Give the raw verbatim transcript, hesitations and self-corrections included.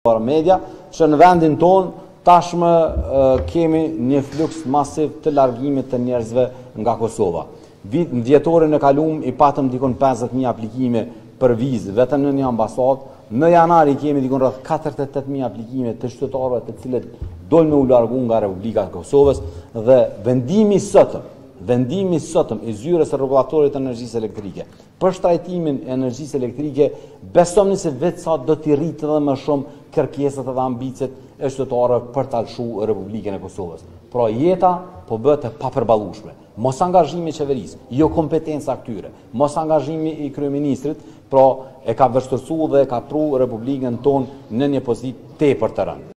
media që në vendin ton tashmë kemi një fluks masiv të largimit të njerëzve nga Kosova. Vit në vjetorin e kalum i patëm dikon pesëdhjetë mijë aplikime për vizë vetëm në një ambasadë. Në janar i kemi dikon rreth katërdhjetë e tetë mijë aplikime të qytetarëve të cilët dojnë me u largu nga Republika e Kosovës dhe vendimi sotëm Vendimi sotëm i zyrës së rregullatorit të energjisë elektrike për shtrajtimin e energjisë elektrike besomni se vetë sa do t'i rritë edhe më shumë kërkesat dhe ambicet e qytetarëve për të alshuar Republikën e Kosovës. Pra jeta po bëhet e papërballueshme. Mos angazhimi i qeverisë, jo kompetenca këtyre, mos angazhimi i kryeministrit, pra e ka vështirësuar dhe e ka pru Republikën tonë në një pozitë tepër të rëndë.